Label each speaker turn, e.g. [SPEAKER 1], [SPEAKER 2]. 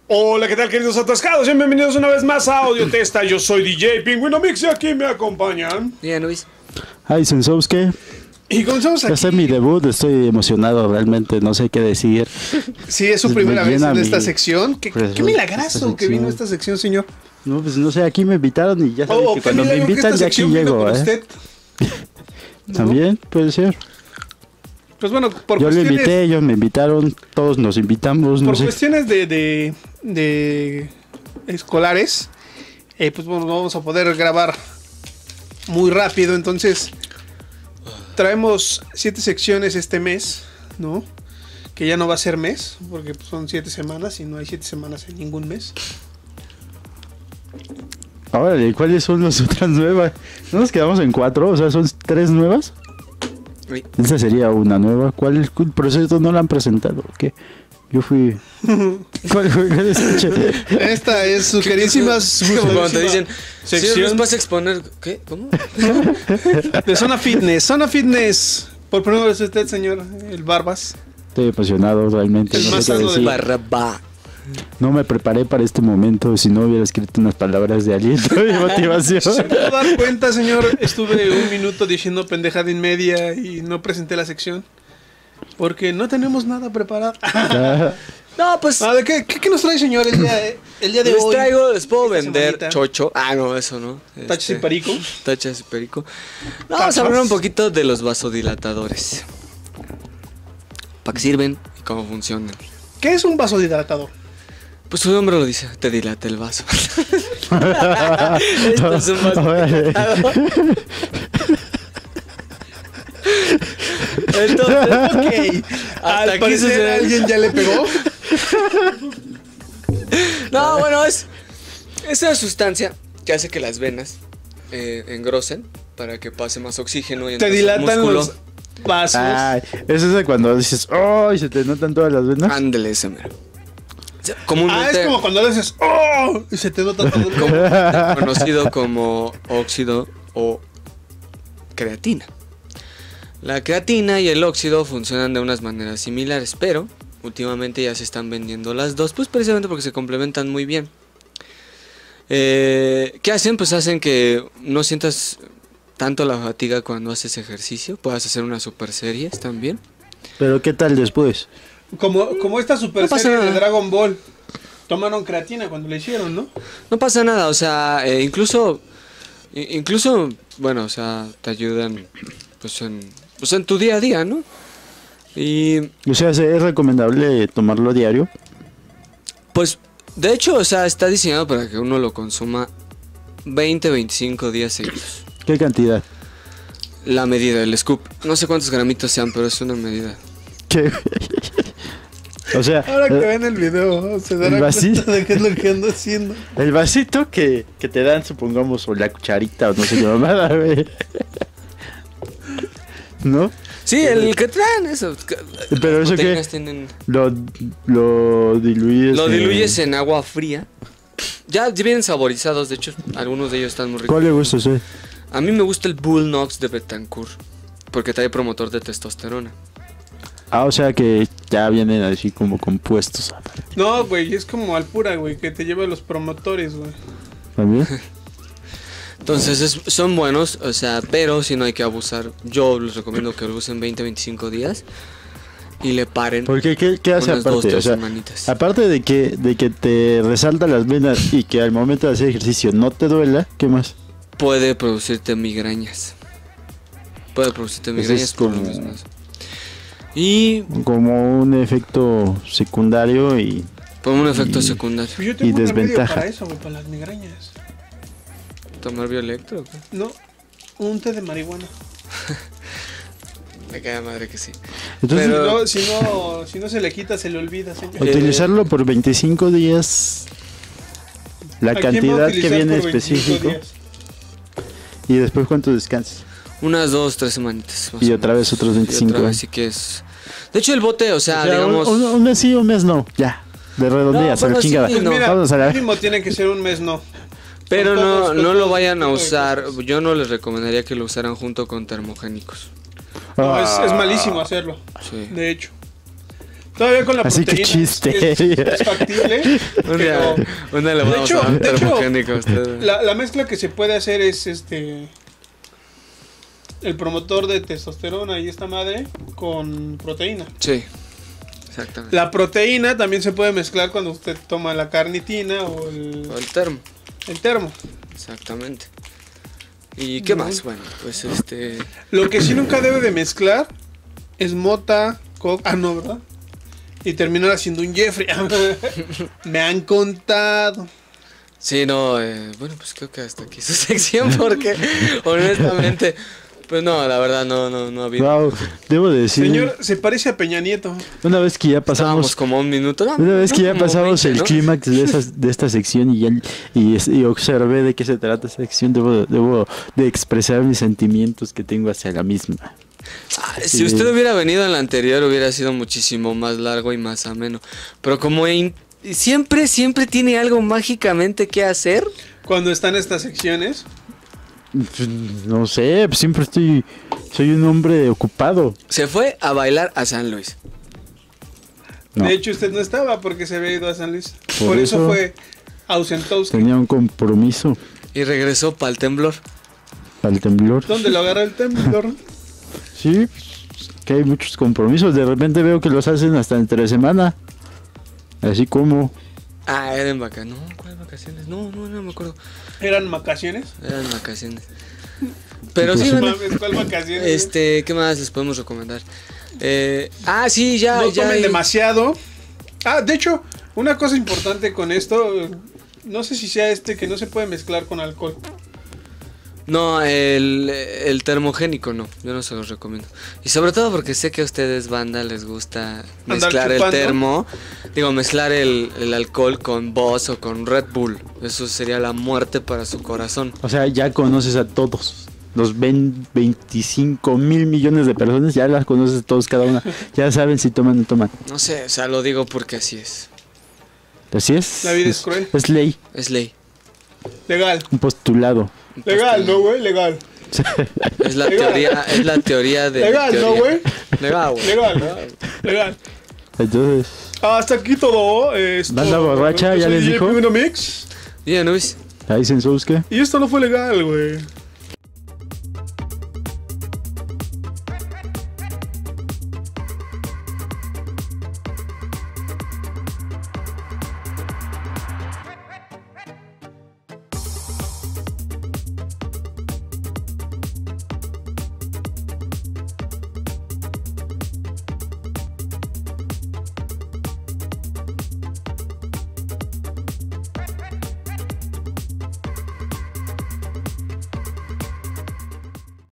[SPEAKER 1] Hola, ¿qué tal, queridos atascados? Bienvenidos una vez más a Audio Testa. Yo soy DJ Pingüino Mix y aquí me acompañan.
[SPEAKER 2] Bien, Luis.
[SPEAKER 3] Ay, Sensowski.
[SPEAKER 1] Y comenzamos aquí.
[SPEAKER 3] Este es mi debut, estoy emocionado realmente, no sé qué decir.
[SPEAKER 1] Sí, es su
[SPEAKER 3] Pues
[SPEAKER 1] primera
[SPEAKER 3] me
[SPEAKER 1] vez
[SPEAKER 3] llena
[SPEAKER 1] en esta
[SPEAKER 3] mi-
[SPEAKER 1] sección.
[SPEAKER 3] pues,
[SPEAKER 1] Qué milagrazo
[SPEAKER 3] esta
[SPEAKER 1] que vino
[SPEAKER 3] sección.
[SPEAKER 1] esta sección, señor.
[SPEAKER 3] No, pues no sé, aquí me invitaron y ya saben que
[SPEAKER 1] Qué
[SPEAKER 3] cuando me
[SPEAKER 1] milagro que
[SPEAKER 3] invitan
[SPEAKER 1] esta
[SPEAKER 3] ya aquí
[SPEAKER 1] sección vino
[SPEAKER 3] llego,
[SPEAKER 1] con
[SPEAKER 3] ¿eh?
[SPEAKER 1] usted.
[SPEAKER 3] También puede ser.
[SPEAKER 1] Pues bueno, por
[SPEAKER 3] Yo le
[SPEAKER 1] cuestiones,
[SPEAKER 3] invité, ellos me invitaron, todos nos invitamos, no
[SPEAKER 1] por
[SPEAKER 3] sé.
[SPEAKER 1] cuestiones de escolares, pues bueno, no vamos a poder grabar muy rápido. Entonces, traemos 7 secciones este mes, ¿no? Que ya no va a ser mes, porque pues, son 7 semanas y no hay 7 semanas en ningún mes.
[SPEAKER 3] Ahora, ¿cuáles son las otras nuevas? ¿No nos quedamos en 4? O sea, ¿son 3 nuevas?
[SPEAKER 2] Sí.
[SPEAKER 3] Esta sería una nueva. ¿Cuál es el proceso? ¿No la han presentado? ¿Qué? Yo fui... ¿Cuál es?
[SPEAKER 1] Esta es su queridísima
[SPEAKER 2] Como cuando te dicen,
[SPEAKER 1] sección
[SPEAKER 2] señor, ¿nos vas a exponer? ¿Qué? ¿Cómo?
[SPEAKER 1] de Zona Fitness. Zona Fitness. Por primera vez usted, señor, el Barbas.
[SPEAKER 3] Estoy emocionado realmente.
[SPEAKER 1] El
[SPEAKER 3] No
[SPEAKER 1] más
[SPEAKER 3] sé qué
[SPEAKER 1] sano del
[SPEAKER 3] decir.
[SPEAKER 2] Barrabá.
[SPEAKER 3] No me preparé para este momento, si no hubiera escrito unas palabras de aliento y motivación.
[SPEAKER 1] Se pudo dar cuenta, señor, estuve un minuto diciendo pendejada y media y no presenté la sección. Porque no tenemos nada preparado.
[SPEAKER 2] No, pues
[SPEAKER 1] ¿De qué nos trae, señor, el día de
[SPEAKER 2] les
[SPEAKER 1] hoy?
[SPEAKER 2] traigo, les puedo
[SPEAKER 1] esta
[SPEAKER 2] vender
[SPEAKER 1] semanita.
[SPEAKER 2] chocho. Ah, no, eso no.
[SPEAKER 1] Tachas y perico.
[SPEAKER 2] Tachas y perico. No, vamos a hablar un poquito de los vasodilatadores. ¿Para qué sirven y cómo funcionan?
[SPEAKER 1] ¿Qué es un vasodilatador?
[SPEAKER 2] Pues su nombre lo dice, te dilata el vaso. Esto es un vasodilatador. Entonces,
[SPEAKER 1] Ok.
[SPEAKER 2] hasta
[SPEAKER 1] Al
[SPEAKER 2] aquí
[SPEAKER 1] parecer
[SPEAKER 2] sucede.
[SPEAKER 1] alguien ya le pegó.
[SPEAKER 2] No, bueno, es una sustancia que hace que las venas engrosen para que pase más oxígeno y
[SPEAKER 1] Te
[SPEAKER 2] entonces
[SPEAKER 1] dilatan
[SPEAKER 2] músculo.
[SPEAKER 1] los vasos.
[SPEAKER 3] Ay, es esa cuando dices, ¡oh! Y se te notan todas las venas.
[SPEAKER 2] Ándele ese mero. O sea,
[SPEAKER 1] Es
[SPEAKER 2] comúnmente
[SPEAKER 1] como cuando le dices ¡oh! Y se te nota todo.
[SPEAKER 2] conocido como óxido o creatina. La creatina y el óxido funcionan de unas maneras similares, pero últimamente ya se están vendiendo las dos, pues precisamente porque se complementan muy bien. ¿Qué hacen? Pues hacen que no sientas tanto la fatiga cuando haces ejercicio. Puedas hacer unas super series también.
[SPEAKER 3] Pero ¿qué tal después?
[SPEAKER 1] Como esta super
[SPEAKER 2] No pasa
[SPEAKER 1] serie de
[SPEAKER 2] nada.
[SPEAKER 1] Dragon Ball. Tomaron creatina cuando le hicieron, ¿no?
[SPEAKER 2] No pasa nada, o sea, incluso, bueno, o sea, te ayudan pues en tu día a día, ¿no? Y
[SPEAKER 3] O sea, ¿es recomendable tomarlo diario?
[SPEAKER 2] pues, de hecho, o sea, está diseñado para que uno lo consuma 20-25 días seguidos.
[SPEAKER 3] ¿Qué cantidad?
[SPEAKER 2] La medida, el scoop. No sé cuántos gramitos sean, pero es una medida.
[SPEAKER 3] ¿Qué? O sea,
[SPEAKER 1] Ahora que ven el video, se darán
[SPEAKER 3] el vasito.
[SPEAKER 1] cuenta de qué es lo que ando haciendo.
[SPEAKER 3] el vasito que te dan, supongamos, o la cucharita, o no sé qué mamada, güey. ¿No?
[SPEAKER 2] Sí, el que traen eso.
[SPEAKER 3] Pero
[SPEAKER 2] Las
[SPEAKER 3] eso qué,
[SPEAKER 2] botellas tienen-
[SPEAKER 3] lo diluyes.
[SPEAKER 2] Lo diluyes en agua fría. Ya vienen saborizados, de hecho, algunos de ellos están muy ricos.
[SPEAKER 3] ¿Cuál le gusta a usted?
[SPEAKER 2] A mí me gusta el Bull Knox de Betancourt, porque trae promotor de testosterona.
[SPEAKER 3] Ah, o sea que ya vienen así como compuestos.
[SPEAKER 1] No, güey, es como Alpura, güey, que te lleva los promotores, güey.
[SPEAKER 3] ¿También?
[SPEAKER 2] Entonces son buenos, o sea, pero si no hay que abusar. Yo les recomiendo que lo usen 20-25 días y le paren.
[SPEAKER 3] Porque ¿qué hace
[SPEAKER 2] unas 2,
[SPEAKER 3] aparte?
[SPEAKER 2] 3
[SPEAKER 3] O sea,
[SPEAKER 2] semanitas.
[SPEAKER 3] aparte de que te resalta las venas y que al momento de hacer ejercicio no te duela, ¿qué más?
[SPEAKER 2] Puede producirte migrañas. Puede producirte
[SPEAKER 3] Pues
[SPEAKER 2] migrañas
[SPEAKER 3] es
[SPEAKER 2] por lo
[SPEAKER 3] como-
[SPEAKER 2] mismo. Y
[SPEAKER 3] Como un efecto secundario y
[SPEAKER 2] por un efecto
[SPEAKER 3] Y-
[SPEAKER 2] secundario.
[SPEAKER 1] Pues yo tengo un remedio
[SPEAKER 3] desventaja.
[SPEAKER 1] para eso, güey, para las migrañas.
[SPEAKER 2] ¿Tomar Bioelectro o qué?
[SPEAKER 1] No, un té de marihuana.
[SPEAKER 2] Me cae madre que sí.
[SPEAKER 3] entonces
[SPEAKER 2] Pero-
[SPEAKER 1] Si no se le quita, se le olvida, señor.
[SPEAKER 3] utilizarlo por 25 días, la
[SPEAKER 1] ¿A quién va a
[SPEAKER 3] cantidad que
[SPEAKER 1] utilizar
[SPEAKER 3] viene
[SPEAKER 1] por 25
[SPEAKER 3] específico
[SPEAKER 1] días?
[SPEAKER 3] y después cuánto descansas.
[SPEAKER 2] Unas 2-3 semanitas. más
[SPEAKER 3] Y
[SPEAKER 2] o
[SPEAKER 3] otra
[SPEAKER 2] menos.
[SPEAKER 3] vez otros 25.
[SPEAKER 2] Y otra vez sí que es. De hecho, el bote, o sea,
[SPEAKER 3] O sea,
[SPEAKER 2] digamos.
[SPEAKER 3] un mes sí, un mes no, ya. De redondillas,
[SPEAKER 2] No,
[SPEAKER 3] a la
[SPEAKER 2] bueno, sí,
[SPEAKER 3] chingada.
[SPEAKER 2] no.
[SPEAKER 1] Pues mira,
[SPEAKER 3] Vamos a la
[SPEAKER 1] mínimo tiene que ser un mes, no.
[SPEAKER 2] Pero
[SPEAKER 1] Con todos,
[SPEAKER 2] no,
[SPEAKER 1] con
[SPEAKER 2] no lo
[SPEAKER 1] todo
[SPEAKER 2] vayan a
[SPEAKER 1] tipo de
[SPEAKER 2] usar.
[SPEAKER 1] cosas.
[SPEAKER 2] Yo no les recomendaría que lo usaran junto con termogénicos.
[SPEAKER 1] No, es malísimo hacerlo,
[SPEAKER 2] Sí.
[SPEAKER 1] de hecho. Todavía con la
[SPEAKER 3] Así que
[SPEAKER 1] proteína
[SPEAKER 3] chiste.
[SPEAKER 1] es factible.
[SPEAKER 2] Un día,
[SPEAKER 1] pero
[SPEAKER 2] un día le
[SPEAKER 1] de
[SPEAKER 2] vamos
[SPEAKER 1] hecho-
[SPEAKER 2] a dar un
[SPEAKER 1] de hecho,
[SPEAKER 2] termogénico a usted.
[SPEAKER 1] la mezcla que se puede hacer es el promotor de testosterona y esta madre con proteína.
[SPEAKER 2] Sí, exactamente.
[SPEAKER 1] La proteína también se puede mezclar cuando usted toma la carnitina o
[SPEAKER 2] O el termo,
[SPEAKER 1] el termo.
[SPEAKER 2] exactamente. ¿Y qué más? Bueno, pues
[SPEAKER 1] Lo que sí nunca debe de mezclar es mota, coca, no, ¿verdad? Y terminar haciendo un Jeffrey. Me han contado.
[SPEAKER 2] Sí, no, bueno, pues creo que hasta aquí su sección porque honestamente, pues no, la verdad no ha habido.
[SPEAKER 3] Wow, debo de decir,
[SPEAKER 1] Señor, se parece a Peña Nieto.
[SPEAKER 3] una vez que ya
[SPEAKER 2] Estábamos
[SPEAKER 3] pasamos,
[SPEAKER 2] como un minuto, ¿no?
[SPEAKER 3] una vez que ya
[SPEAKER 2] Como
[SPEAKER 3] pasamos
[SPEAKER 2] 20,
[SPEAKER 3] el
[SPEAKER 2] ¿no?
[SPEAKER 3] clímax de esta sección y observé de qué se trata esta sección, debo de expresar mis sentimientos que tengo hacia la misma.
[SPEAKER 2] Si usted hubiera venido en la anterior hubiera sido muchísimo más largo y más ameno. Pero como siempre tiene algo mágicamente que hacer.
[SPEAKER 1] Cuando están estas secciones.
[SPEAKER 3] No sé, pues siempre soy un hombre ocupado.
[SPEAKER 2] Se fue a bailar a San Luis.
[SPEAKER 3] No.
[SPEAKER 1] De hecho, usted no estaba porque se había ido a San Luis.
[SPEAKER 3] Por
[SPEAKER 1] Por eso
[SPEAKER 3] eso
[SPEAKER 1] fue ausentowski.
[SPEAKER 3] Tenía un compromiso
[SPEAKER 2] Y regresó para el temblor.
[SPEAKER 3] para el temblor.
[SPEAKER 1] ¿Dónde lo agarra el temblor?
[SPEAKER 3] Sí, pues, que hay muchos compromisos. De repente veo que los hacen hasta entre semana. Así como...
[SPEAKER 2] Ah, eran vacaciones. No, ¿cuáles vacaciones? No me acuerdo.
[SPEAKER 1] ¿Eran vacaciones?
[SPEAKER 2] Eran vacaciones. Pero
[SPEAKER 3] Pues
[SPEAKER 2] sí,
[SPEAKER 3] sí.
[SPEAKER 2] bueno.
[SPEAKER 1] Mames, ¿cuál vacaciones?
[SPEAKER 2] ¿Qué más les podemos recomendar? Sí, ya.
[SPEAKER 1] No
[SPEAKER 2] ya
[SPEAKER 1] tomen
[SPEAKER 2] hay-
[SPEAKER 1] demasiado. De hecho, una cosa importante con esto, no sé si sea que no se puede mezclar con alcohol.
[SPEAKER 2] No, el termogénico no, yo no se los recomiendo. Y sobre todo porque sé que a ustedes, banda, les gusta mezclar el
[SPEAKER 1] chupando.
[SPEAKER 2] termo. Digo, mezclar el alcohol con Buzz o con Red Bull. Eso sería la muerte para su corazón.
[SPEAKER 3] O sea, ya conoces a todos. Los 25 mil millones de personas, ya las conoces todos cada una. Ya saben si toman o no toman.
[SPEAKER 2] No sé, o sea, lo digo porque así es.
[SPEAKER 3] Así es.
[SPEAKER 1] La vida es cruel.
[SPEAKER 3] Es ley,
[SPEAKER 2] Es ley.
[SPEAKER 1] Legal.
[SPEAKER 3] un postulado.
[SPEAKER 1] Legal, ¿no, güey? Legal.
[SPEAKER 2] Es la
[SPEAKER 1] Legal.
[SPEAKER 2] teoría, es la teoría de
[SPEAKER 1] Legal, ¿no,
[SPEAKER 2] teoría.
[SPEAKER 1] güey?
[SPEAKER 2] Legal, güey.
[SPEAKER 1] Legal. Legal.
[SPEAKER 3] Entonces,
[SPEAKER 1] Hasta aquí todo.
[SPEAKER 3] Banda borracha,
[SPEAKER 1] yo
[SPEAKER 3] ya
[SPEAKER 1] soy
[SPEAKER 3] les
[SPEAKER 1] DJ
[SPEAKER 3] dijo.
[SPEAKER 1] Pimeno Mix.
[SPEAKER 2] Bien, Luis.
[SPEAKER 3] ahí dicen sus que.
[SPEAKER 1] Y esto no fue legal, güey.